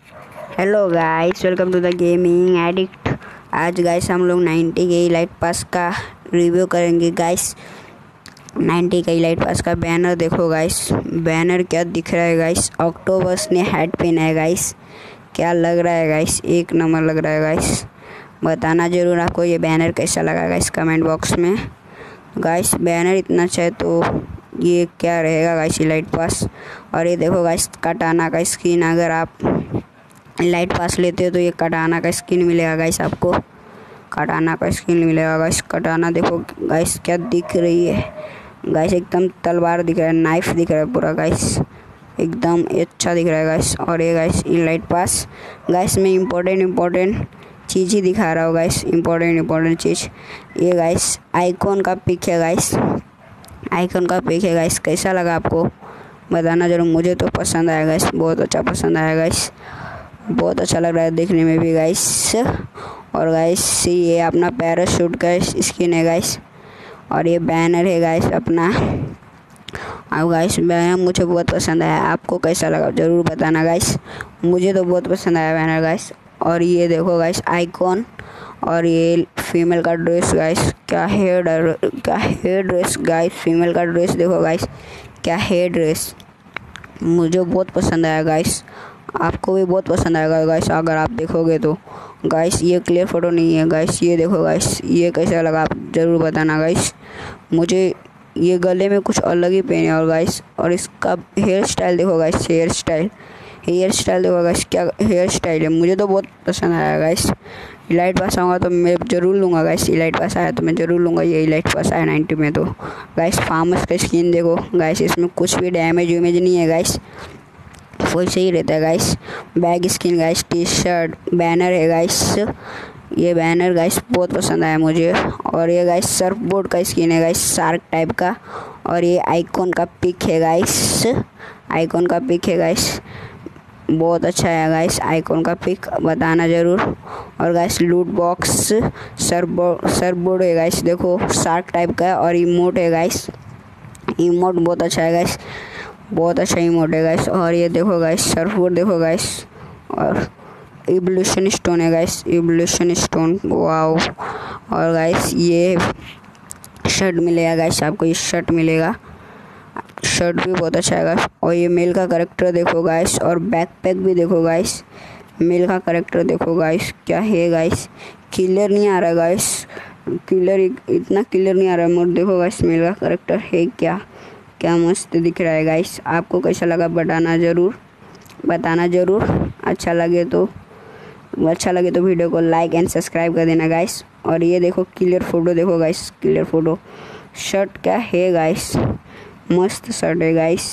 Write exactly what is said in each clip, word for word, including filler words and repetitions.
Hello guys, welcome to the gaming addict. आज guys हम लोग नाइन्टी के इलाइट पास का रिव्यू करेंगे गाइस। नाइन्टी का इलाइट पास का बैनर देखो गाइस। बैनर क्या दिख रहा है गाइस। ऑक्टोपस ने हैट पहना है गाइस। क्या लग रहा है गाइस, एक नंबर लग रहा है गाइस। बताना ज़रूर आपको ये बैनर कैसा लगा गाइस कमेंट बॉक्स में। गाइस बैनर इतना अच्छा है तो ये क्या रहेगा गाइस इलाइट पास। और ये देखो गाइस कटाना का स्किन, अगर आप लाइट पास लेते हो तो ये कटाना का स्किन मिलेगा गाइस आपको। कटाना का स्किन मिलेगा गाइस। कटाना देखो गाइस क्या दिख रही है गाइस, एकदम तलवार दिख रहा है, नाइफ दिख रहा है पूरा गाइस, एकदम अच्छा दिख रहा है गाइस। और ये guys elite pass guys में इम्पोर्टेंट इम्पोर्टेंट चीज़ ही दिखा रहा हो गाइस। इम्पोर्टेंट इम्पोर्टेंट चीज़ ये गाइस आइकॉन का पिक है गाइस। आइकॉन का पिक है गाइस। कैसा लगा आपको बताना जरूर। मुझे तो पसंद आया गाइस, बहुत अच्छा पसंद आया गाइस, बहुत अच्छा लग रहा है देखने में भी गाइस। और गाइस ये अपना पैराशूट का स्किन है गाइस। और ये बैनर है गाइस अपना। अब गाइस बैनर मुझे बहुत पसंद आया, आपको कैसा लगा ज़रूर बताना गाइस। मुझे तो बहुत पसंद आया बैनर गाइस। और ये देखो गाइस आइकॉन, और ये फीमेल का ड्रेस गाइस। क्या हेयर क्या हेयर ड्रेस गाइस, फीमेल का ड्रेस देखो गाइस, क्या हेयर ड्रेस। मुझे बहुत पसंद आया गाइस, आपको भी बहुत पसंद आएगा गाइस अगर आप देखोगे तो। गाइस ये क्लियर फोटो नहीं है गाइस, ये देखो गाइस, ये कैसा लगा आप ज़रूर बताना गाइस। मुझे ये गले में कुछ अलग ही पहने और गाइस। और इसका हेयर स्टाइल देखो guys, hair style hair style देखो गाइस, क्या हेयर स्टाइल है। मुझे तो बहुत पसंद आया गाइस। इलाइट पास आऊँगा तो मैं ज़रूर लूँगा गाइस। इलाइट पास आया तो मैं ज़रूर लूँगा ये इलाइट पास आया नाइन्टी में तो। गाइस फार्मर्स का स्किन देखो गाइस, इसमें कुछ भी डैमेज वेमेज नहीं है गाइस, वैसे ही रहता है guys. Bag skin guys, T shirt, banner है गाइस। ये बैनर गाइस बहुत पसंद आया मुझे। और ये गाइस सर्फ बोर्ड का स्किन है गाइस, शार्क टाइप का। और ये आइकॉन का पिक है गाइस, आइकॉन का पिक है गाइस, बहुत अच्छा है गाइस आइकॉन का पिक, बताना ज़रूर। और guys loot box surf board surf board है गाइस, देखो शार्क टाइप का है। और इमोट है गाइस, इमोट बहुत अच्छा है गाइस, बहुत अच्छा इमोट है गाइस। और ये देखो गाइस सर्फ बोर्ड देखो गाइस। और इवोल्यूशन स्टोन है गाइस, इवोल्यूशन स्टोन, वाओ। और गाइस ये शर्ट मिलेगा गाइस आपको, ये शर्ट मिलेगा, शर्ट भी बहुत अच्छा है गाइस। और ये मेल का करेक्टर देखो गाइस, और बैकपैक भी देखो गाइस, मेल का करेक्टर देखो गाइस, क्या है गाइस। क्लियर नहीं आ रहा गाइस, क्लियर इतना क्लियर नहीं आ रहा मोड देखो गाइस। मेल का करेक्टर है क्या, क्या मस्त दिख रहा है गाइस। आपको कैसा लगा बताना ज़रूर, बताना ज़रूर। अच्छा लगे तो अच्छा लगे तो वीडियो को लाइक एंड सब्सक्राइब कर देना गाइस। और ये देखो क्लियर फोटो देखो गाइस, क्लियर फोटो। शर्ट क्या है गाइस, मस्त शर्ट है गाइस,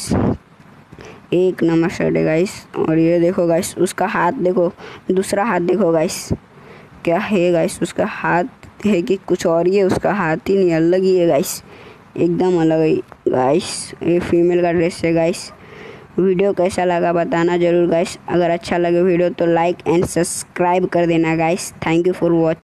एक नंबर शर्ट है गाइस। और ये देखो गाइस उसका हाथ देखो, दूसरा हाथ देखो गाइस, क्या है गाइस। उसका हाथ है कि कुछ और ही है, उसका हाथ ही नहीं, अलग ही है गाइस, एकदम अलग है गाइस। ये फीमेल का ड्रेस है गाइस। वीडियो कैसा लगा बताना ज़रूर गाइस। अगर अच्छा लगे वीडियो तो लाइक एंड सब्सक्राइब कर देना guys. Thank you for watching.